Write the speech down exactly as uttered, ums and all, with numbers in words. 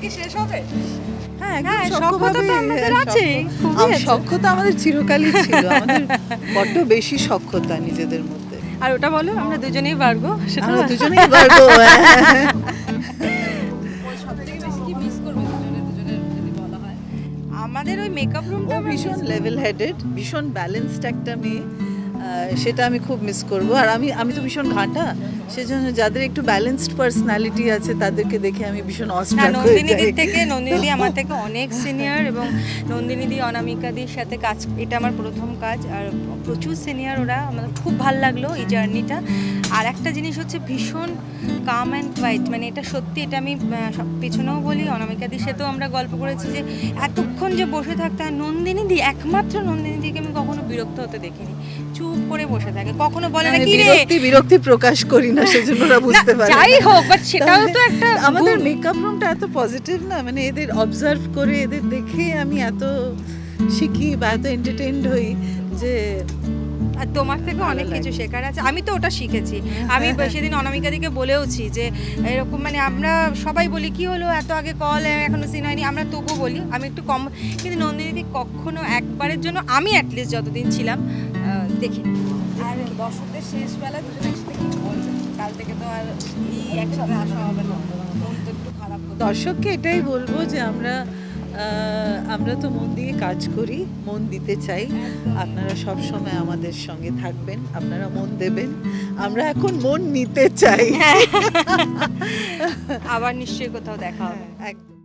কি শেষ হবে? হ্যাঁ, হ্যাঁ, একদম সখ্যতা তো আমাদের আছেই, খুবই আছে। সখ্যতা আমাদের চিরকালই ছিল, আমাদের বড্ড বেশি সখ্যতা নিজেদের মধ্যে। আর ওটা বলো, আমরা দুজনেই পারবো সেটা। আমরা দুজনেই পারবো। ওই সবথেকে বেশি কি মিস করবে দুজনে দুজনের যদি বলা হয়? আমাদের ওই মেকআপ ও রুমটা ভীষণ লেভেল হেডেড, ভীষণ ব্যালেন্সড একটা মেয়ে, আহ, সেটা আমি খুব মিস করব। আর আমি আমি তো ভীষণ ঘাঁটা, সেজন্য যাদের একটু ব্যালেন্সড পার্সোনালিটি আছে তাদেরকে দেখে আমি ভীষণ না, অস্ট্রাক হয়ে নন্দিনীদির যাই। থেকে নন্দিনীদি আমার থেকে অনেক সিনিয়র, এবং নন্দিনীদি অনামিকাদির সাথে কাজ, এটা আমার প্রথম কাজ, আর প্রচুর সিনিয়র ওরা। আমার খুব ভালো লাগলো এই জার্নিটা। আর একটা জিনিস হচ্ছে ভীষণ কাম অ্যান্ড কোয়াইট, মানে এটা সত্যি, এটা আমি আহ, সব পেছনেও বলি, অনামিকাদির সাথেও আমরা গল্প করেছি যে এতক্ষণ যে বসে থাকতে হয়। নন্দিনীদি, একমাত্র নন্দিনীদিকে আমি কখনো বিরক্ত হতে দেখিনি, চুপ করে বসে থাকে, কখনো বলে না আমি কি রে। বিরক্তি বিরক্তি প্রকাশ করি না, সেজন্য ওরা বুঝতে পারে যাই না। হোক, বাট সেটাও তো একটা আমাদের গুণ। মেকআপ রুমটা এত পজিটিভ না, মানে এদের অবজার্ভ করে এদের দেখে আমি এত শিখি বা এত এন্টারটেইনড হই যে আর তোমার থেকে ভালো অনেক কিছু লাগে। শেখার আছে। আমি তো ওটা শিখেছি। আমি সেদিন অনামিকাদিকে বলেওছি যে এরকম, মানে আমরা সবাই বলি কি হলো এত আগে কল এখনো সিন হয়নি, আমরা তবু বলি আমি একটু কম, কিন্তু নন্দিনীদি কখনো একবারের জন্য আমি অ্যাটলিস্ট যতদিন ছিলাম আহ, দেখিনি। আর দর্শকদের শেষ বেলা দুজনে একসাথে কি বলবে? কাল থেকে তো আর এই একসাথে আসা হবে না, মন তো একটু খারাপ হতো। দর্শককে এটাই বলবো যে আমরা আহ, আমরা তো মন দিয়ে কাজ করি, মন দিতে চাই। আপনারা সব সময় আমাদের সঙ্গে থাকবেন, আপনারা মন দেবেন, আমরা এখন মন নিতে চাই। আবার নিশ্চয়ই কোথাও দেখা হবে। একদম।